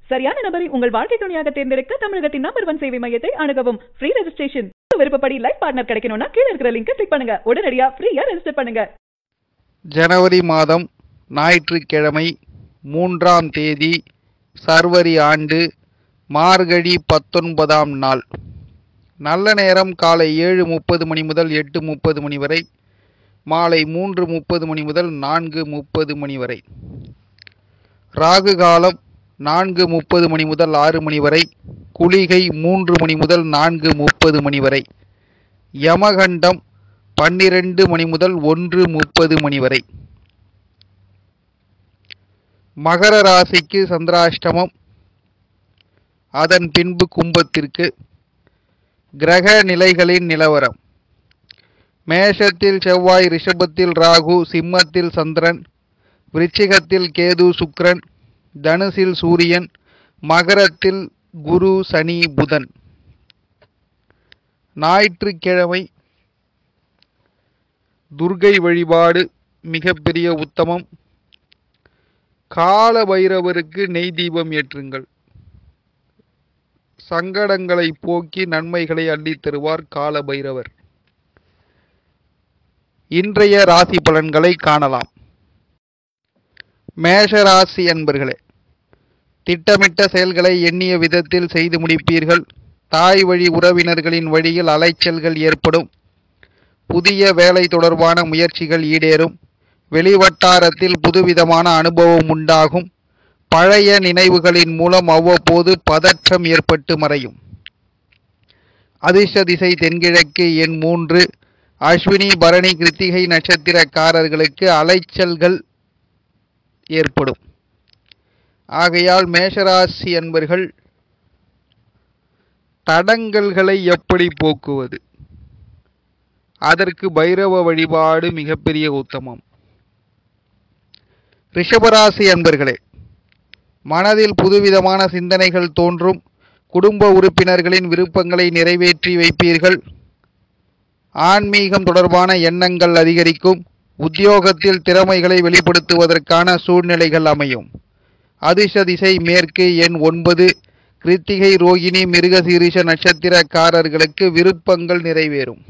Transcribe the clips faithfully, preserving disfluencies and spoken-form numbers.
சரியான நபரை உங்கள் வாழ்க்கை துணையாக தேர்ந்தெடுக்க தமிழகத்தின் நம்பர் ஒன் சேவை மையத்தை அணுகவும். Free registration. விருப்பப்படி லைஃப் பார்ட்னர் கிடைக்கணும்னா கீழ இருக்கிற லிங்கை கிளிக் பண்ணுங்க. உடனடியா ஃப்ரீயா ரெஜிஸ்டர் பண்ணுங்க. ஜனவரி மாதம் ஞாயிற்றுக்கிழமை மூன்றாம் தேதி சர்வரி ஆண்டு மார்கழி பத்தொன்பதாம் நாள். நல்ல நேரம் காலை ஏழு முப்பது மணி முதல் எட்டு முப்பது மணி வரை, மாலை மூன்று முப்பது மணி முதல் நான்கு முப்பது மணி வரை. ராகு காலம் நான்கு முப்பது மணி முதல் ஆறு மணி வரை, குளிகை மூன்று மணி முதல் நான்கு முப்பது மணி வரை, யமகண்டம் பன்னிரண்டு மணி முதல் ஒன்று முப்பது மணி வரை. மகர ராசிக்கு சந்திராஷ்டமம், அதன் பின்பு கும்பத்திற்கு. கிரக நிலைகளின் நிலவரம்: மேஷத்தில் செவ்வாய், ரிஷபத்தில் ராகு, சிம்மத்தில் சந்திரன், விருச்சிகத்தில் கேது சுக்கிரன், தனுசில் சூரியன், மகரத்தில் குரு சனி புதன். ஞாயிற்றுக்கிழமை துர்க்கை வழிபாடு மிகப்பெரிய உத்தமம். கால பைரவருக்கு நெய் தீபம் ஏற்றுங்கள். சங்கடங்களை போக்கி நன்மைகளை அள்ளித் தருவார் கால பைரவர். இன்றைய ராசி பலன்களை காணலாம். மேஷ ராசி அன்பர்களே, திட்டமிட்ட செயல்களை எண்ணிய விதத்தில் செய்து முடிப்பீர்கள். தாய் வழி உறவினர்களின் வழியில் அலைச்சல்கள் ஏற்படும். புதிய வேலை தொடர்பான முயற்சிகள் ஈடேறும். வெளிவட்டாரத்தில் புதுவிதமான அனுபவம் உண்டாகும். பழைய நினைவுகளின் மூலம் அவ்வப்போது பதற்றம் ஏற்பட்டு மறையும். அதிர்ஷ்ட திசை தென்கிழக்கு, எண் மூன்று. அஸ்வினி பரணி கிருத்திகை நட்சத்திரக்காரர்களுக்கு அலைச்சல்கள் ஏற்படும். ஆகையால் மேஷராசி அன்பர்கள் தடங்கல்களை எப்படி போக்குவது, அதற்கு பைரவ வழிபாடு மிகப்பெரிய உத்தமம். ரிஷபராசி அன்பர்களே, மனதில் புதுவிதமான சிந்தனைகள் தோன்றும். குடும்ப உறுப்பினர்களின் விருப்பங்களை நிறைவேற்றி வைப்பீர்கள். ஆன்மீகம் தொடர்பான எண்ணங்கள் அதிகரிக்கும். உத்தியோகத்தில் திறமைகளை வெளிப்படுத்துவதற்கான சூழ்நிலைகள் அமையும். அதிர்ஷ்ட திசை மேற்கு, எண் ஒன்பது. கிருத்திகை ரோகிணி மிருகசீரிஷ நட்சத்திரக்காரர்களுக்கு விருப்பங்கள் நிறைவேறும்.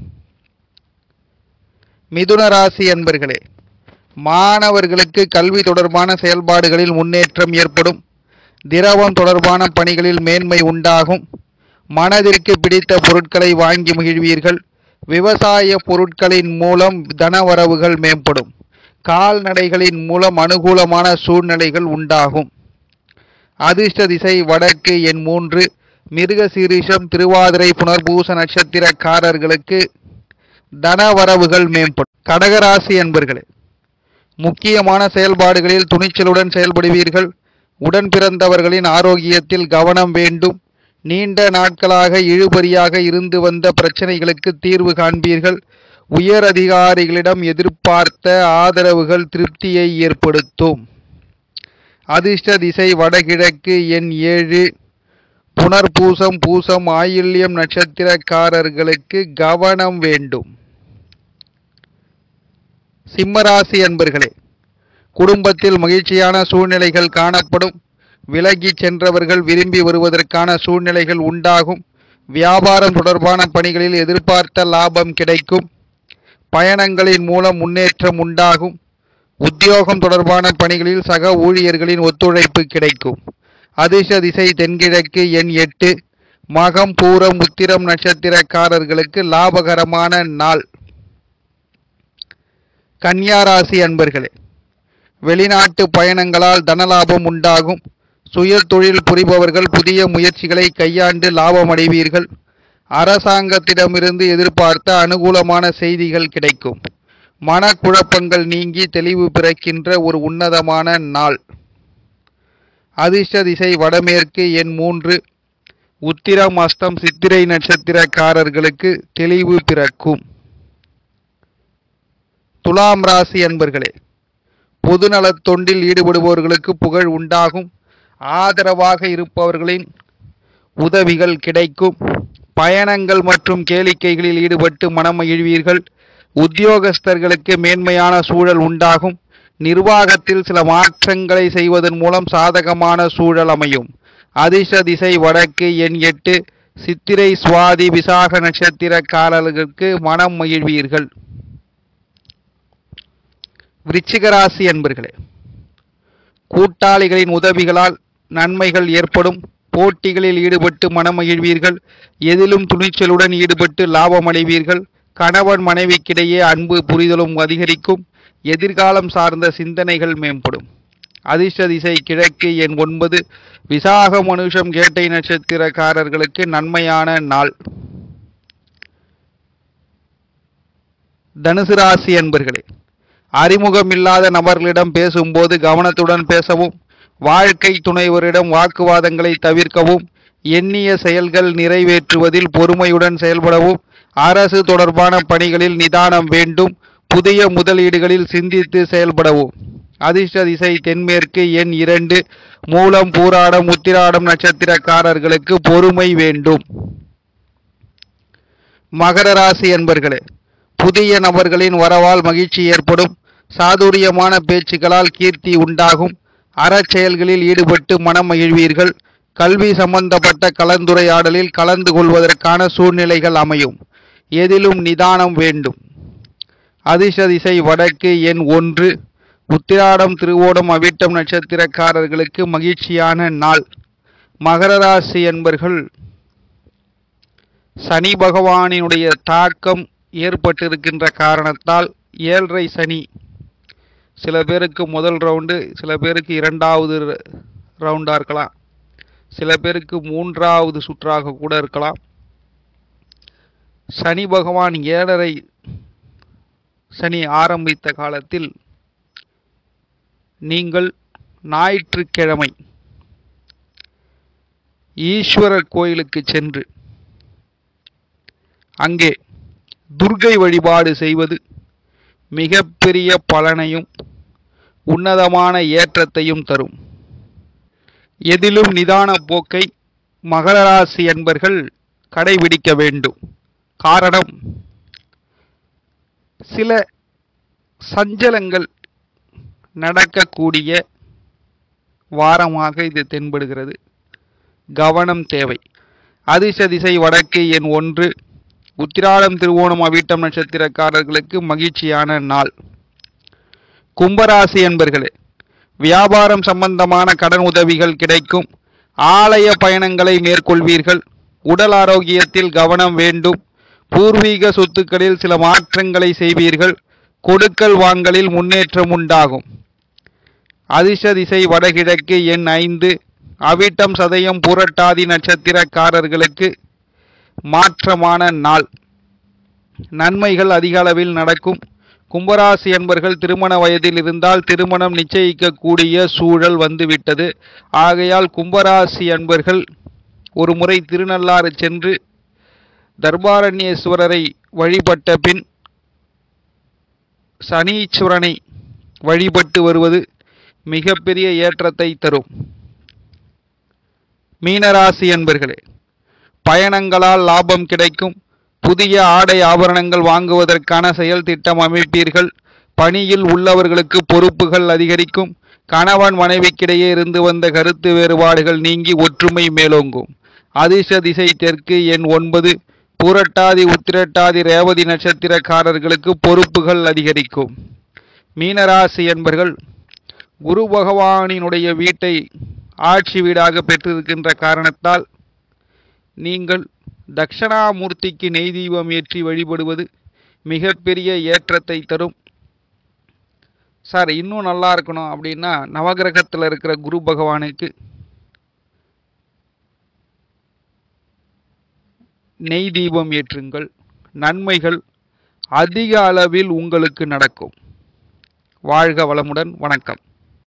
மிதுன ராசி அன்பர்களே, மாணவர்களுக்கு கல்வி தொடர்பான செயல்பாடுகளில் முன்னேற்றம் ஏற்படும். திரவம் தொடர்பான பணிகளில் மேன்மை உண்டாகும். மனதிற்கு பிடித்த பொருட்களை வாங்கி மகிழ்வீர்கள். விவசாய பொருட்களின் மூலம் தனவரவுகள் மேம்படும். கால்நடைகளின் மூலம் அனுகூலமான சூழ்நிலைகள் உண்டாகும். அதிர்ஷ்ட திசை வடக்கு, எண் மூன்று. மிருகசீரிஷம் திருவாதிரை புனர்பூச நட்சத்திரக்காரர்களுக்கு தனவரவுகள் மேம்படும். கடகராசி என்பர்களே, முக்கியமான செயல்பாடுகளில் துணிச்சலுடன் செயல்படுவீர்கள். உடன் பிறந்தவர்களின் ஆரோக்கியத்தில் கவனம் வேண்டும். நீண்ட நாட்களாக இழுபறியாக இருந்து வந்த பிரச்சனைகளுக்கு தீர்வு காண்பீர்கள். உயர் அதிகாரிகளிடம் எதிர்பார்த்த ஆதரவுகள் திருப்தியை ஏற்படுத்தும். அதிர்ஷ்ட திசை வடகிழக்கு, எண் ஏழு. புனர்பூசம் பூசம் ஆயில்யம் நட்சத்திரக்காரர்களுக்கு கவனம் வேண்டும். சிம்மராசி அன்பர்களே, குடும்பத்தில் மகிழ்ச்சியான சூழ்நிலைகள் காணப்படும். விலகி சென்றவர்கள் விரும்பி வருவதற்கான சூழ்நிலைகள் உண்டாகும். வியாபாரம் தொடர்பான பணிகளில் எதிர்பார்த்த லாபம் கிடைக்கும். பயணங்களின் மூலம் முன்னேற்றம் உண்டாகும். உத்தியோகம் தொடர்பான பணிகளில் சக ஊழியர்களின் ஒத்துழைப்பு கிடைக்கும். அதிர்ஷ்ட திசை தென்கிழக்கு, எண் எட்டு. மகம் பூரம் உத்திரம் நட்சத்திரக்காரர்களுக்கு லாபகரமான நாள். கன்னியா ராசி அன்பர்களே, வெளிநாட்டு பயணங்களால் தனலாபம் உண்டாகும். சுய தொழில் புரிபவர்கள் புதிய முயற்சிகளை கையாண்டு லாபம் அடைவீர்கள். அரசாங்கத்திடமிருந்து எதிர்பார்த்த அனுகூலமான செய்திகள் கிடைக்கும். மனக்குழப்பங்கள் நீங்கி தெளிவு பிறக்கின்ற ஒரு உன்னதமான நாள். அதிர்ஷ்ட திசை வடமேற்கு, எண் மூன்று. உத்திரம் அஸ்தம் சித்திரை நட்சத்திரக்காரர்களுக்கு தெளிவு பிறக்கும். துலாம் ராசி அன்பர்களே, பொதுநலத் தொண்டில் ஈடுபடுபவர்களுக்கு புகழ் உண்டாகும். ஆதரவாக இருப்பவர்களின் உதவிகள் கிடைக்கும். பயணங்கள் மற்றும் கேளிக்கைகளில் ஈடுபட்டு மனம் மகிழ்வீர்கள். உத்தியோகஸ்தர்களுக்கு மேன்மையான சூழல் உண்டாகும். நிர்வாகத்தில் சில மாற்றங்களை செய்வதன் மூலம் சாதகமான சூழல் அமையும். அதிர்ஷ்ட திசை வடக்கு, எண் எட்டு. சித்திரை சுவாதி விசாக நட்சத்திரக்காரர்களுக்கு மனம் மகிழ்வீர்கள். விருச்சிக ராசி அன்பர்களே, கூட்டாளிகளின் உதவிகளால் நன்மைகள் ஏற்படும். போட்டிகளில் ஈடுபட்டு மனமகிழ்வீர்கள். எதிலும் துணிச்சலுடன் ஈடுபட்டு லாபம் அடைவீர்கள். கணவன் மனைவிக்கிடையே அன்பு புரிதலும் அதிகரிக்கும். எதிர்காலம் சார்ந்த சிந்தனைகள் மேம்படும். அதிர்ஷ்ட திசை கிழக்கு, எண் ஒன்பது. விசாக மனுஷம் கேட்டை நட்சத்திரக்காரர்களுக்கு நன்மையான நாள். தனுசு ராசி அன்பர்களே, அறிமுகமில்லாத நபர்களிடம் பேசும்போது கவனத்துடன் பேசவும். வாழ்க்கை துணைவரிடம் வாக்குவாதங்களை தவிர்க்கவும். எண்ணிய செயல்கள் நிறைவேற்றுவதில் பொறுமையுடன் செயல்படவும். அரசு தொடர்பான பணிகளில் நிதானம் வேண்டும். புதிய முதலீடுகளில் சிந்தித்து செயல்படவும். அதிர்ஷ்ட திசை தென்மேற்கு, எண் இரண்டு. மூலம், பூராடம், உத்திராடம் நட்சத்திரக்காரர்களுக்கு பொறுமை வேண்டும். மகர ராசி அன்பர்களே, புதிய நபர்களின் வரவால் மகிழ்ச்சி ஏற்படும். சாதுரியமான பேச்சுக்களால் கீர்த்தி உண்டாகும். அறச்செயல்களில் ஈடுபட்டு மனம் மகிழ்வீர்கள். கல்வி சம்பந்தப்பட்ட கலந்துரையாடலில் கலந்து கொள்வதற்கான சூழ்நிலைகள் அமையும். எதிலும் நிதானம் வேண்டும். அதிர்ஷ்ட திசை வடக்கு, எண் ஒன்று. உத்திராடம், திருவோணம், அவிட்டம் நட்சத்திரக்காரர்களுக்கு மகிழ்ச்சியான நாள். மகர ராசி என்பர்கள், சனி பகவானினுடைய தாக்கம் ஏற்பட்டிருக்கின்ற காரணத்தால் ஏழரை சனி, சில பேருக்கு முதல் ரவுண்டு, சில பேருக்கு இரண்டாவது ரவுண்டாக இருக்கலாம், சில பேருக்கு மூன்றாவது சுற்றாக கூட இருக்கலாம். சனி பகவான் ஏழரை சனி ஆரம்பித்த காலத்தில் நீங்கள் ஞாயிற்றுக்கிழமை ஈஸ்வரர் கோயிலுக்கு சென்று அங்கே துர்க்கை வழிபாடு செய்வது மிகப்பெரிய பலனையும் உன்னதமான ஏற்றத்தையும் தரும். எதிலும் நிதான போக்கை மகர ராசி என்பர்கள் கடைபிடிக்க வேண்டும். காரணம், சில சஞ்சலங்கள் நடக்கக்கூடிய வாரமாக இது தென்படுகிறது. கவனம் தேவை. அதிர்ஷ்ட திசை வடக்கு, எண் ஒன்று. உத்திராடம், திருவோணம், அவிட்டம் நட்சத்திரக்காரர்களுக்கு மகிழ்ச்சியான நாள். கும்பராசி என்பர்களே, வியாபாரம் சம்பந்தமான கடன் உதவிகள் கிடைக்கும். ஆலய பயணங்களை மேற்கொள்வீர்கள். உடல் ஆரோக்கியத்தில் கவனம் வேண்டும். பூர்வீக சொத்துக்களில் சில மாற்றங்களை செய்வீர்கள். கொடுக்கல் வாங்கலில் முன்னேற்றம் உண்டாகும். அதிர்ஷ்ட திசை வடகிழக்கு, எண் ஐந்து. அவிட்டம், சதயம், புரட்டாதி நட்சத்திரக்காரர்களுக்கு மாற்றமான நாள். நன்மைகள் அதிக அளவில் நடக்கும். கும்பராசி என்பர்கள் திருமண வயதில் இருந்தால் திருமணம் நிச்சயிக்கக்கூடிய சூழல் வந்துவிட்டது. ஆகையால் கும்பராசி என்பர்கள் ஒரு முறை திருநள்ளாறு சென்று தர்பாரண்யேஸ்வரரை வழிபட்ட பின் சனீஸ்வரனை வழிபட்டு வருவது மிகப்பெரிய ஏற்றத்தை தரும். மீனராசி என்பர்களே, பயணங்களால் லாபம் கிடைக்கும். புதிய ஆடை ஆபரணங்கள் வாங்குவதற்கான செயல் திட்டம் அமைப்பீர்கள். பணியில் உள்ளவர்களுக்கு பொறுப்புகள் அதிகரிக்கும். கணவன் மனைவிக்கிடையே இருந்து வந்த கருத்து வேறுபாடுகள் நீங்கி ஒற்றுமை மேலோங்கும். அதிர்ஷ்ட திசை தெற்கு, எண் ஒன்பது. பூரட்டாதி, உத்திரட்டாதி, ரேவதி நட்சத்திரக்காரர்களுக்கு பொறுப்புகள் அதிகரிக்கும். மீனராசி என்பர்கள் குரு பகவானினுடைய வீட்டை ஆட்சி வீடாக பெற்றிருக்கின்ற காரணத்தால் நீங்கள் தட்சணாமூர்த்திக்கு நெய் தீபம் ஏற்றி வழிபடுவது மிகப்பெரிய ஏற்றத்தை தரும். சார், இன்னும் நல்லா இருக்கணும் அப்படின்னா நவகிரகத்தில் இருக்கிற குரு பகவானுக்கு நெய் தீபம் ஏற்றுங்கள். நன்மைகள் அதிக அளவில் உங்களுக்கு நடக்கும். வாழ்க வளமுடன். வணக்கம்.